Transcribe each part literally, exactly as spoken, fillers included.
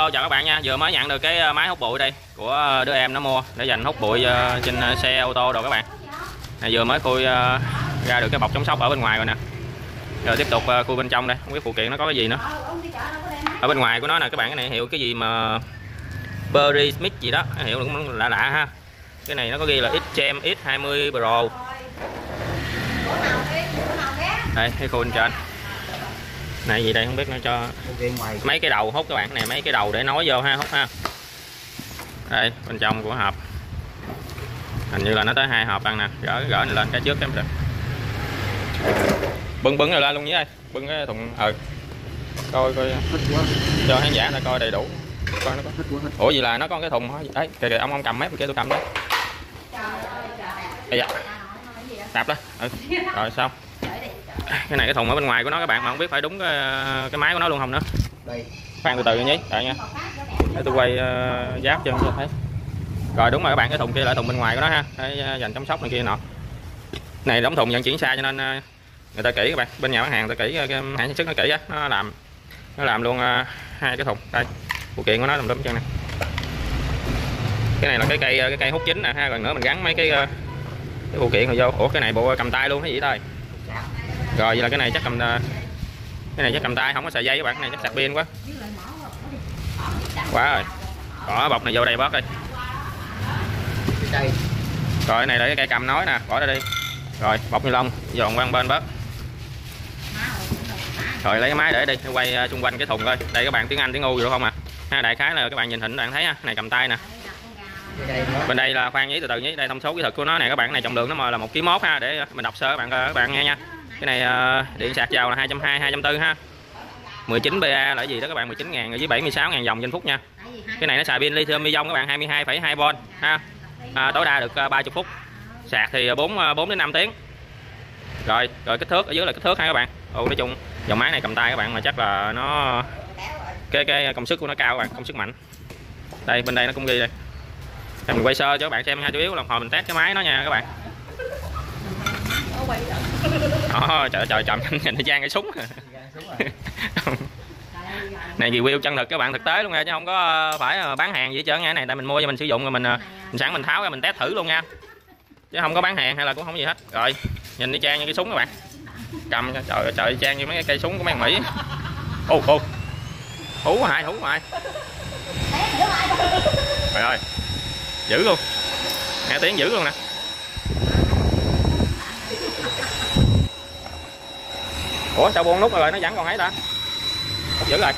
Auto chào các bạn nha. Vừa mới nhận được cái máy hút bụi đây của đứa em nó mua để dành hút bụi trên xe ô tô rồi các bạn. Này vừa mới khui ra được cái bọc chống sốc ở bên ngoài rồi nè. Rồi tiếp tục khui bên trong đây, không biết phụ kiện nó có cái gì nữa. Ở bên ngoài của nó nè các bạn, cái này hiệu cái gì mà Berry Smith gì đó, hiệu cũng lạ lạ ha. Cái này nó có ghi là Xtreme X hai mươi Pro. Đây, cái khui bên trên. Này gì đây không biết, nó cho mấy cái đầu hút các bạn, này mấy cái đầu để nối vô ha, hút ha. Đây, bên trong của hộp. Hình như là nó tới hai hộp ăn nè, gỡ gỡ này lên cái trước cái rồi. Bưng bưng rồi lên luôn nhé ơi. Bưng cái thùng ừ. Coi coi cho khán giả ta coi đầy đủ. Coi nó có. Ủa gì là nó có cái thùng hả? Đấy, kìa kìa ông ông cầm mép kia tôi cầm đó. Bây giờ. Đạp đó. Ừ. Rồi xong. Cái này cái thùng ở bên ngoài của nó các bạn, mà không biết phải đúng cái, cái máy của nó luôn không nữa. Đây. Khoan từ từ nhé, đợi nha. Để tôi quay uh, giáp cho thấy. Rồi đúng rồi các bạn, cái thùng kia là thùng bên ngoài của nó ha, để dành chống sốc này kia nọ. Này đóng thùng vận chuyển xa cho nên uh, người ta kỹ các bạn, bên nhà bán hàng ta kỹ, cái hãng sản xuất nó kỹ á, nó làm nó làm luôn uh, hai cái thùng. Đây, phụ kiện của nó làm đúng chân nè. Cái này là cái cây cái cây hút chính nè ha, rồi nữa mình gắn mấy cái uh, cái phụ kiện rồi vô. Ủa cái này bộ cầm tay luôn cái gì thôi. Rồi vậy là cái này chắc cầm cái này chắc cầm tay không có sợi dây các bạn, cái này chắc sạc pin quá. Quá rồi. Bỏ bọc này vô đây bớt đi. Rồi cái này là cái cây cầm nối nè, bỏ ra đi. Rồi bọc ni lông dọn qua bên bớt. Rồi lấy cái máy để đi, quay xung quanh cái thùng coi. Đây các bạn, tiếng Anh tiếng U được không à? Ha, đại khái là các bạn nhìn hình bạn thấy ha, cái này cầm tay nè. Bên đây là khoan nhí từ từ nhí, đây thông số kỹ thuật của nó nè các bạn, này trọng lượng nó là một ký mốt ha, để mình đọc sơ các bạn các bạn nghe nha. Cái này uh, điện sạc vào là hai trăm hai mươi, hai trăm bốn mươi ha. mười chín pê a là cái gì đó các bạn, mười chín ngàn với bảy mươi sáu ngàn vòng trên phút nha. Cái này nó xài pin lithium ion các bạn, hai mươi hai phẩy hai vôn ha. À, tối đa được uh, ba mươi phút. Sạc thì bốn bốn đến năm tiếng. Rồi, rồi kích thước ở dưới là kích thước ha các bạn. Ồ, nói chung dòng máy này cầm tay các bạn, mà chắc là nó cái cái công suất của nó cao các bạn, công suất mạnh. Đây bên đây nó cũng ghi đây. Để mình quay sơ cho các bạn xem ha, chủ yếu là hồi mình test cái máy nó nha các bạn. Đó, trời trời trời nhìn thấy Trang cái súng. Này review chân thực các bạn, thực tế luôn nha, chứ không có phải bán hàng gì hết trơn nha. Này tại mình mua cho mình sử dụng rồi mình mình sẵn mình tháo ra mình test thử luôn nha, chứ không có bán hàng hay là cũng không gì hết. Rồi nhìn đi Trang như cái súng các bạn, cầm trời trời Trang như mấy cái cây súng của mấy thằng Mỹ. Ô ô hú hoài hú hoài trời ơi, dữ luôn, nghe tiếng dữ luôn nè. Ủa sao buông nút rồi nó vẫn còn ấy ta, dữ rồi.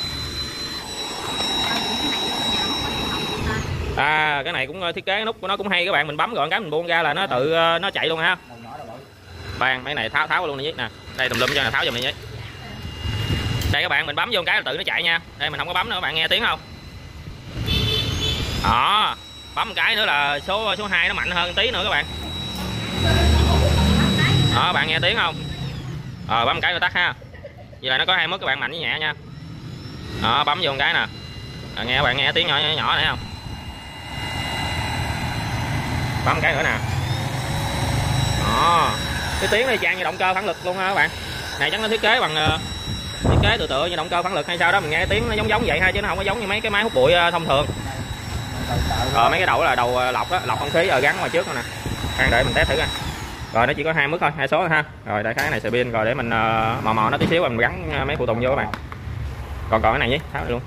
À cái này cũng thiết kế nút của nó cũng hay các bạn, mình bấm gọn cái mình buông ra là nó tự nó chạy luôn ha. Khoan mấy này tháo tháo luôn đi nè, đây tùm lum cho này tháo giùm đi nhé. Đây các bạn, mình bấm vô cái là tự nó chạy nha. Đây mình không có bấm nữa các bạn, nghe tiếng không? Đó, bấm một cái nữa là số số hai nó mạnh hơn tí nữa các bạn. Đó bạn nghe tiếng không? Ờ bấm một cái rồi tắt ha. Vậy là nó có hai mức các bạn, mạnh với nhẹ nha. Đó bấm vô một cái nè. À, nghe các bạn nghe tiếng nhỏ nhỏ, nhỏ này không? Bấm một cái nữa nè. Đó. Cái tiếng này trang như động cơ phản lực luôn ha các bạn. Này chắc nó thiết kế bằng uh, thiết kế tự tựa như động cơ phản lực hay sao đó, mình nghe cái tiếng nó giống giống vậy ha, chứ nó không có giống như mấy cái máy hút bụi uh, thông thường. Rồi mấy cái đầu là đầu lọc đó, lọc không khí ở gắn ngoài trước nè. Khoan đợi mình test thử nha. Rồi nó chỉ có hai mức thôi, hai số thôi ha. Rồi đại khái này sợi pin, rồi để mình uh, mò mò nó tí xíu rồi mình gắn mấy phụ tùng vô các bạn. Còn còn cái này nhé, tháo này luôn.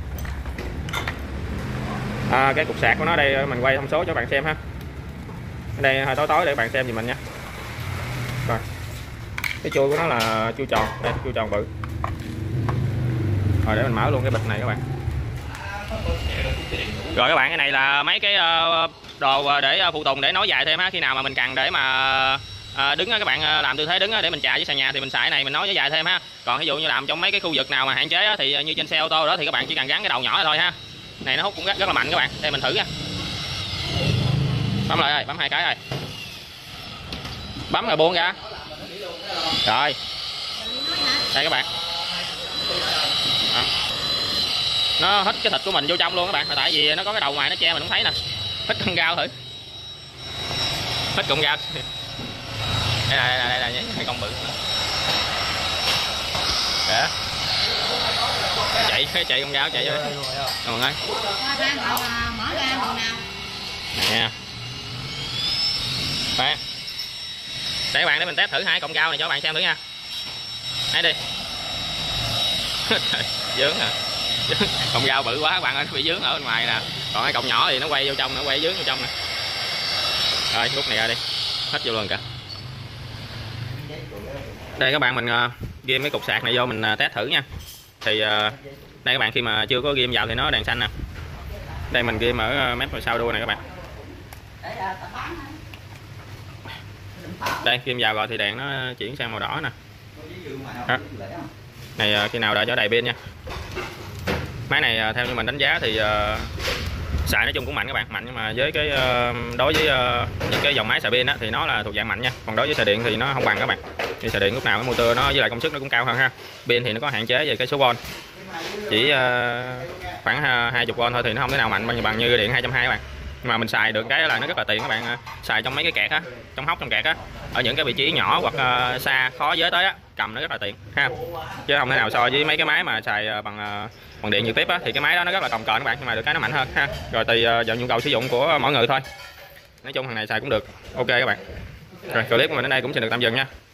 À, cái cục sạc của nó đây mình quay thông số cho các bạn xem ha. Đây hơi tối tối để các bạn xem giùm mình nha. Rồi. Cái chui của nó là chui tròn, đây chui tròn bự. Rồi để mình mở luôn cái bịch này các bạn. Rồi các bạn, cái này là mấy cái đồ để phụ tùng để nối dài thêm ha, khi nào mà mình cần để mà đứng các bạn làm tư thế đứng để mình chạy với sàn nhà thì mình xài cái này mình nối với dài thêm ha. Còn ví dụ như làm trong mấy cái khu vực nào mà hạn chế thì như trên xe ô tô đó thì các bạn chỉ cần gắn cái đầu nhỏ thôi ha. Này nó hút cũng rất, rất là mạnh các bạn. Đây mình thử nha. Bấm lại rồi, bấm hai cái rồi. Bấm rồi buông ra. Rồi. Đây các bạn. Đó. Nó hít cái thịt của mình vô trong luôn các bạn, tại vì nó có cái đầu ngoài nó che mình không thấy nè. Hít con gao thử. Hít con gao. Đây là đây là đây là hai con bự. Đó. chạy chạy con gáo chạy rồi mọi người nè bạn để các bạn để mình test thử hai cọng cao này cho các bạn xem thử nha. Hãy đi dướng à, cọng rau bự quá các bạn ơi, nó bị dướng ở bên ngoài nè, còn cái cọng nhỏ thì nó quay vô trong, nó quay dướng vô trong nè. Rồi rút này ra đi, hết vô luôn cả. Đây các bạn mình uh, ghim cái cục sạc này vô mình uh, test thử nha. Thì uh, đây các bạn khi mà chưa có ghim vào thì nó đèn xanh nè. Đây mình ghim ở uh, mép sau đuôi này các bạn. Đây ghim vào rồi thì đèn nó chuyển sang màu đỏ nè. Đó. Này uh, khi nào đợi cho đầy pin nha. Máy này uh, theo như mình đánh giá thì uh, xài nói chung cũng mạnh các bạn, mạnh, nhưng mà với cái uh, đối với uh, những cái dòng máy xài pin á thì nó là thuộc dạng mạnh nha, còn đối với xài điện thì nó không bằng các bạn. Thì xài điện lúc nào cái motor nó với lại công suất nó cũng cao hơn ha, pin thì nó có hạn chế về cái số volt, chỉ uh, khoảng hai mươi volt thôi thì nó không thể nào mạnh bằng bằng như điện hai trăm hai mươi các bạn. Nhưng mà mình xài được cái là nó rất là tiện các bạn, uh, xài trong mấy cái kẹt á, trong hốc trong kẹt á, ở những cái vị trí nhỏ hoặc uh, xa khó giới tới á, cầm nó rất là tiện ha, chứ không thể nào so với mấy cái máy mà xài uh, bằng uh, bằng điện trực tiếp á, thì cái máy đó nó rất là cồng kềnh các bạn, nhưng mà được cái nó mạnh hơn ha. Rồi tùy uh, vào nhu cầu sử dụng của mỗi người thôi, nói chung thằng này xài cũng được, ok các bạn. Rồi clip của mình đến đây cũng xin được tạm dừng nha.